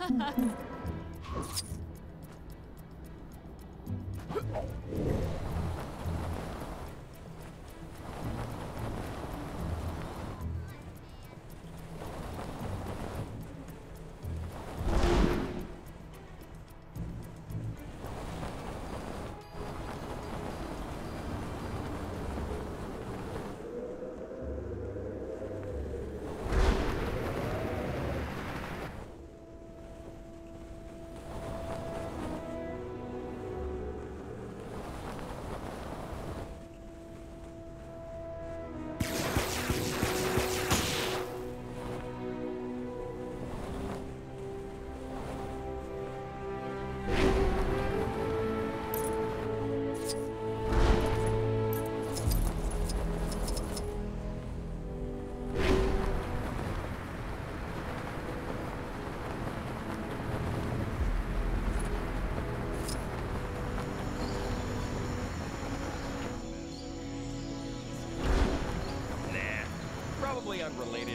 Probably unrelated.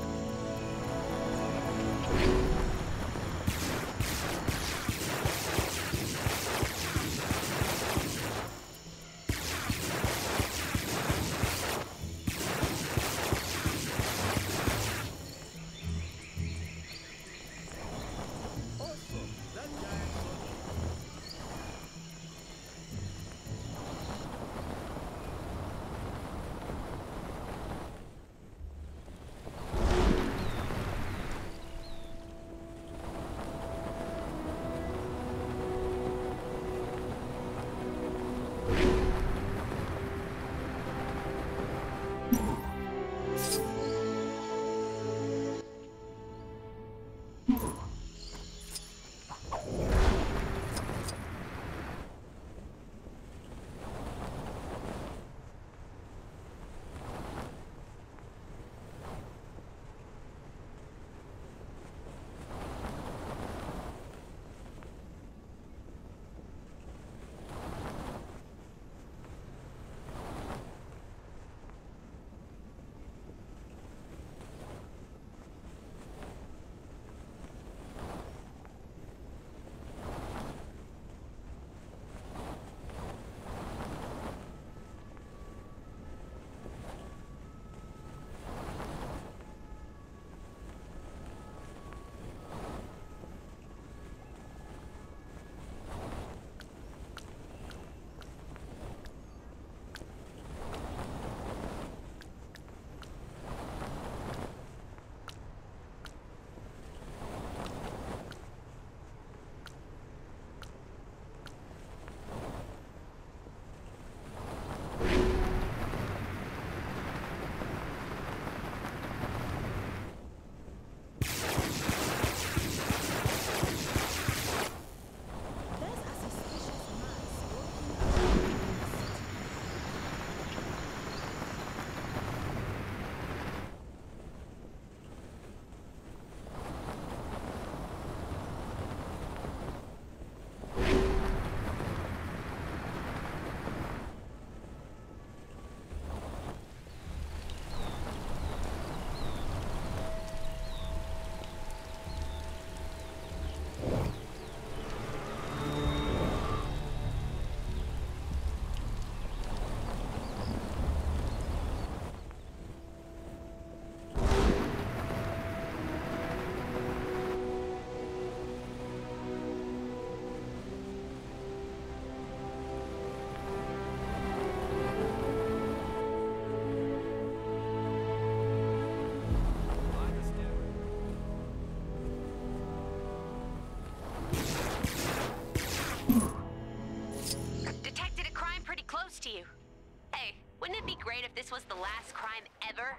To you. Hey, wouldn't it be great if this was the last crime ever?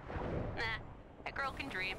Nah, a girl can dream.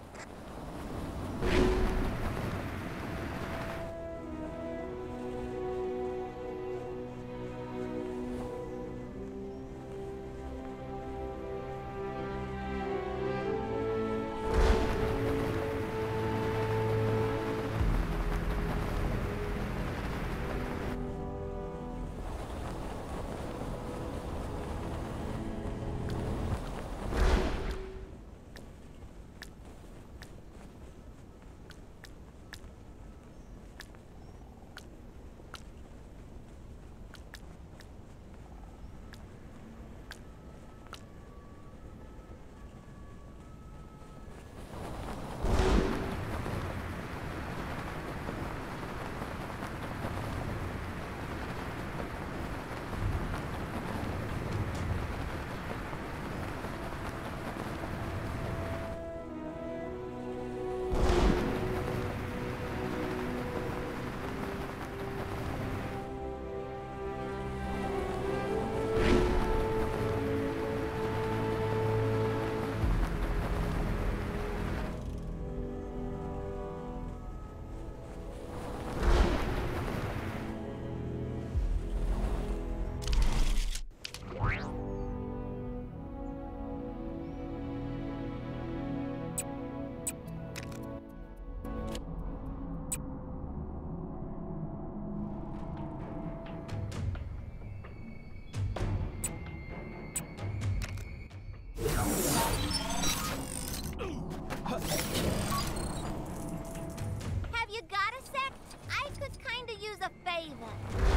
favor.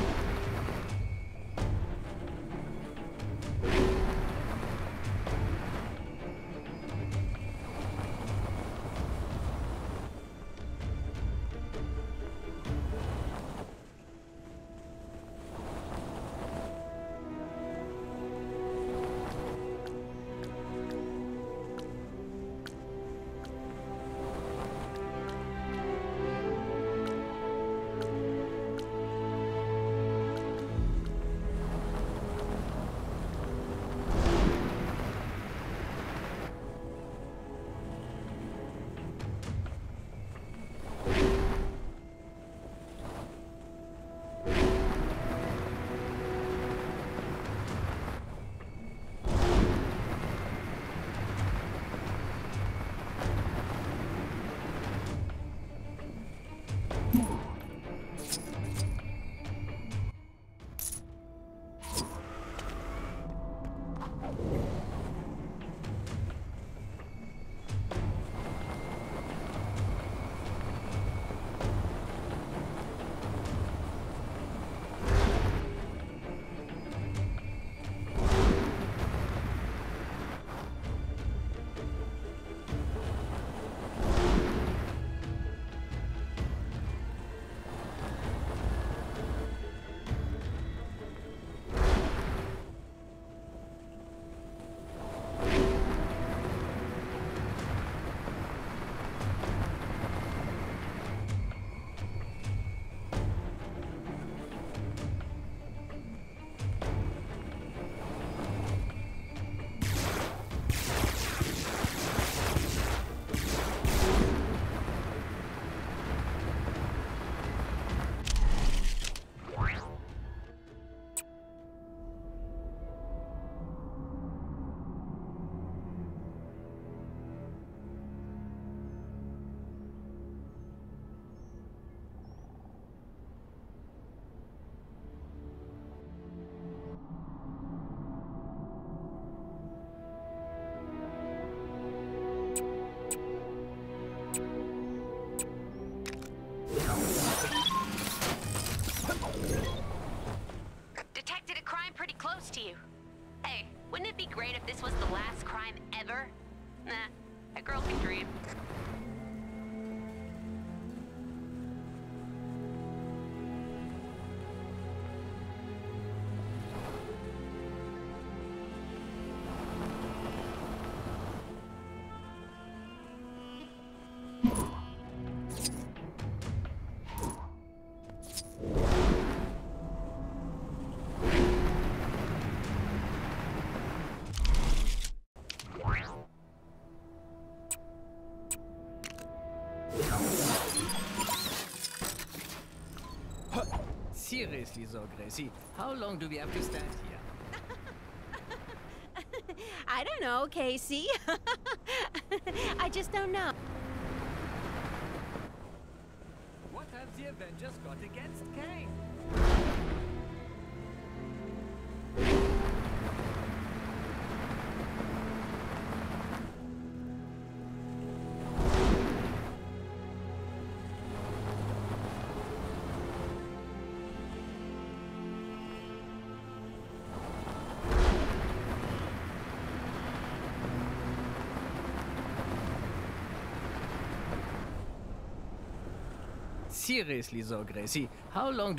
Detected a crime pretty close to you. Hey, wouldn't it be great if this was the last crime ever? Nah, a girl can dream. Seriously, so Gracie, how long do we have to stand here? I don't know, Casey. I just don't know. What have the Avengers got against Kane? Seriously, so Gracie, how long do...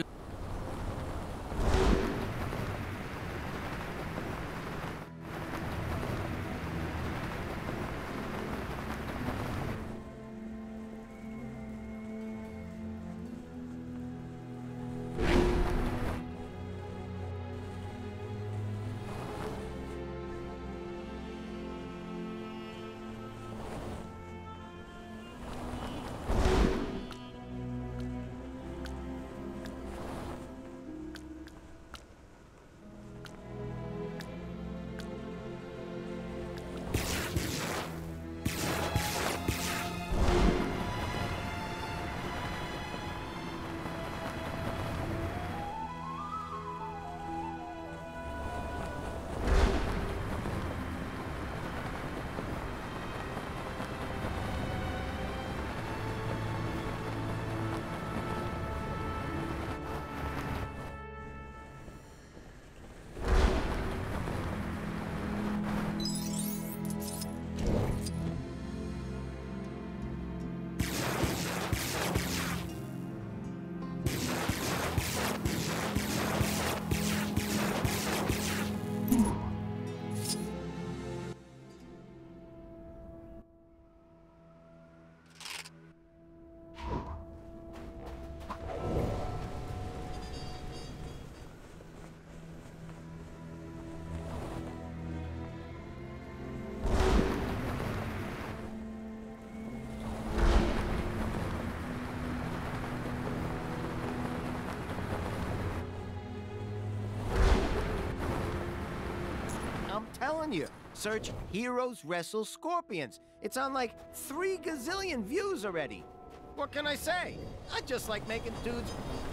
telling you. Search Heroes Wrestle Scorpions. It's on like 3 gazillion views already. What can I say? I just like making dudes...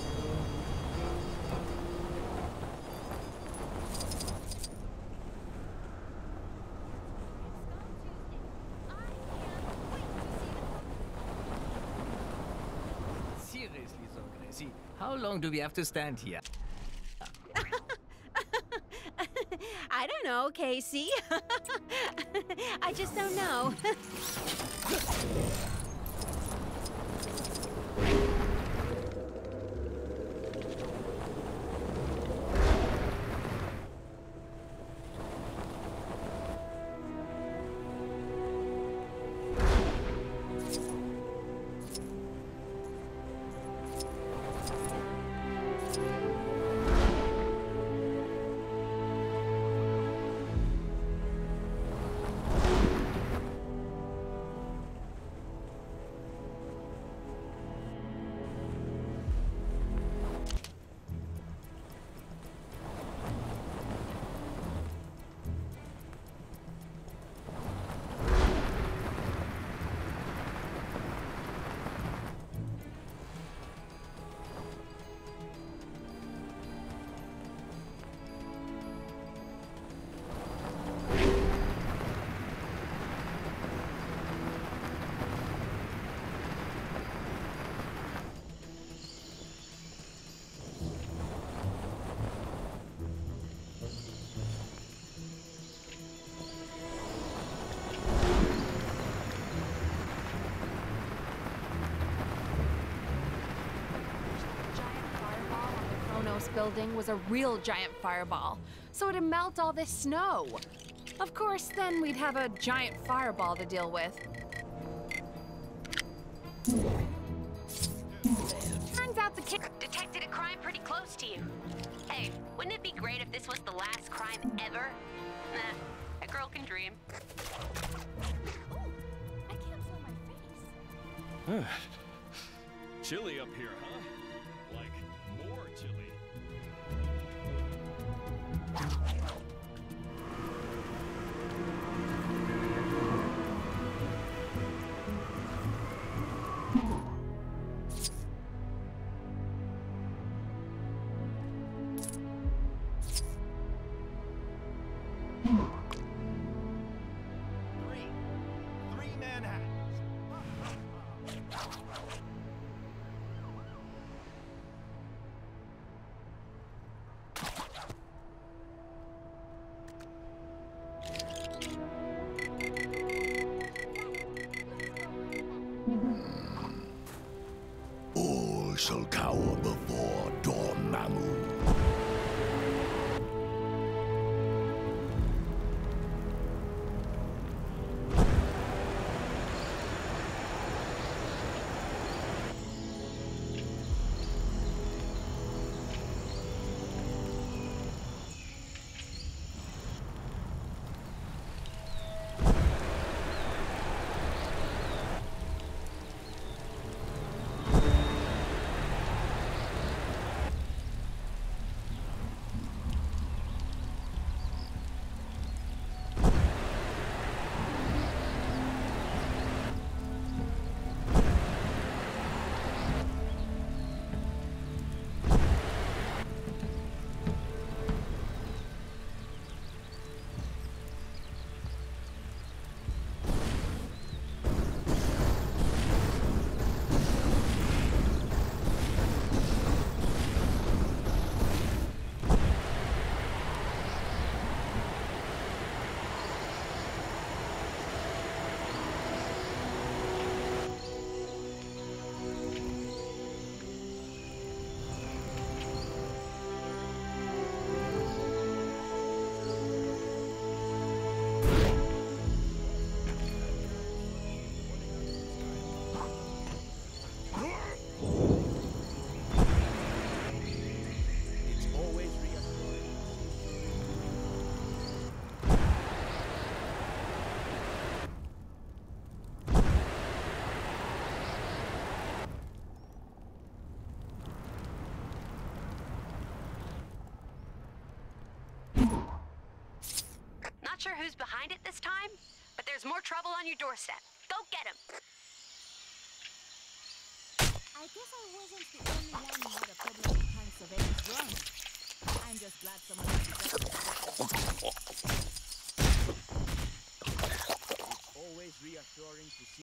Seriously, so crazy. How long do we have to stand here? I don't know, Casey. I just don't know. Building was a real giant fireball, so it'd melt all this snow. Of course, then we'd have a giant fireball to deal with. Turns out the kid Detected a crime pretty close to you. Hey, wouldn't it be great if this was the last crime ever? Nah, a girl can dream. I can't feel my face. Chilly up here, huh? Like, more chilly. Three Manhattans. All shall cower before Dormammu. sure who's behind it this time, but there's more trouble on your doorstep. Go get him. I guess I wasn't the only one who had a problem with time surveillance wrong. I'm just glad someone else is Always reassuring to see